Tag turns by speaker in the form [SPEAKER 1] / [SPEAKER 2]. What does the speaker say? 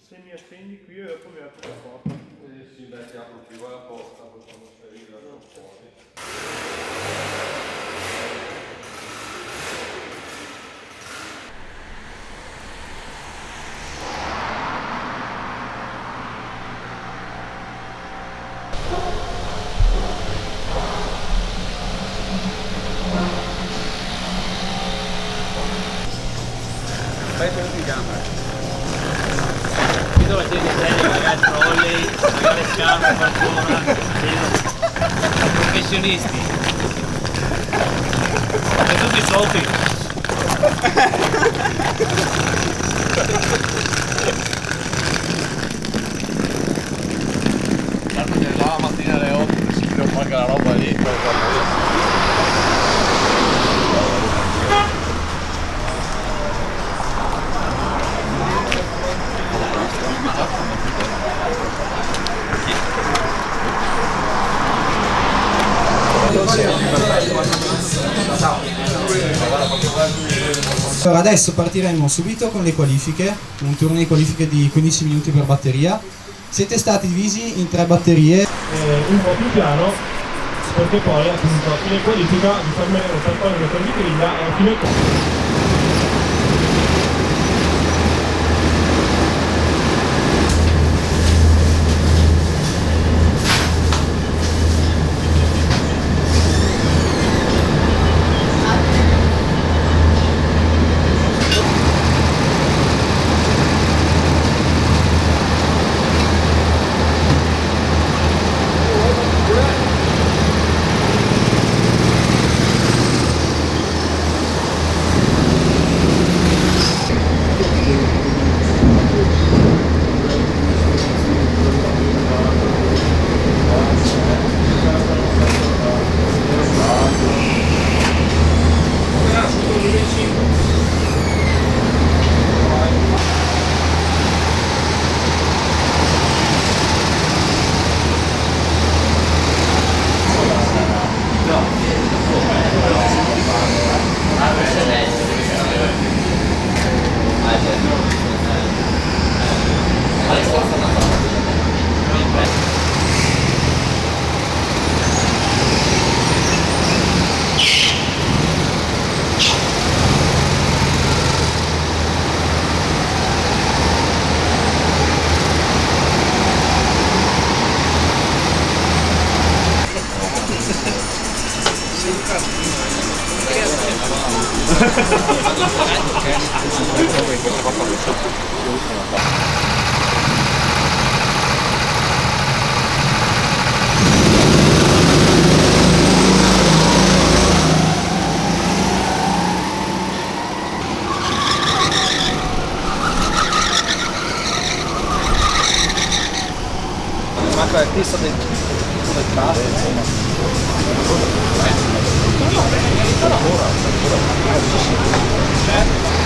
[SPEAKER 1] Se mi attendi qui e dopo mi apro la porta.
[SPEAKER 2] Sì, beh, ti apro più la porta, poi quando sei lì la fuori.
[SPEAKER 3] Fai solo in camera. Vedo la gente seria, magari trolley, magari scarpe, qualcuno, professionisti. E tutti soldi.
[SPEAKER 2] Guarda che là la mattina alle 8 si tira fuori la roba lì.
[SPEAKER 4] Allora, adesso partiremo subito con le qualifiche, un turno di qualifiche di 15 minuti per batteria. Siete stati divisi in 3 batterie.
[SPEAKER 1] Un po' più piano, perché poi appunto a fine qualifica vi fermeremo per fare una per di griglia e a fine
[SPEAKER 3] manco l'artista del passo, insomma.